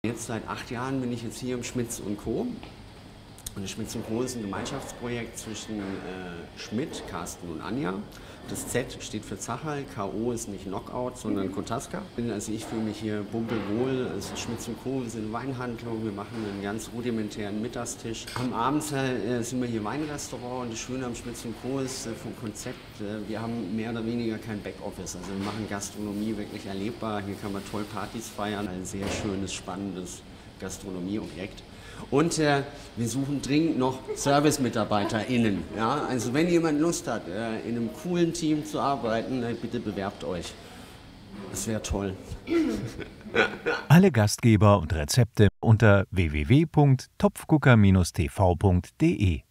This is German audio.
Jetzt seit 8 Jahren bin ich jetzt hier im Schmitz & Co. Und Schmitz & Co. ist ein Gemeinschaftsprojekt zwischen Schmidt, Carsten und Anja. Das Z steht für Zachal, K.O. ist nicht Knockout, sondern Kotaska. Also ich fühle mich hier pumpelwohl. Also Schmitz & Co. Wir sind eine Weinhandlung, wir machen einen ganz rudimentären Mittagstisch. Am Abend sind wir hier Weinrestaurant und das Schöne am Schmitz & Co. ist vom Konzept, wir haben mehr oder weniger kein Backoffice. Also wir machen Gastronomie wirklich erlebbar. Hier kann man toll Partys feiern. Ein sehr schönes, spannendes Gastronomieobjekt. Und wir suchen dringend noch ServicemitarbeiterInnen. Ja? Also wenn jemand Lust hat, in einem coolen Team zu arbeiten, bitte bewerbt euch. Das wäre toll. Alle Gastgeber und Rezepte unter www.topfgucker-tv.de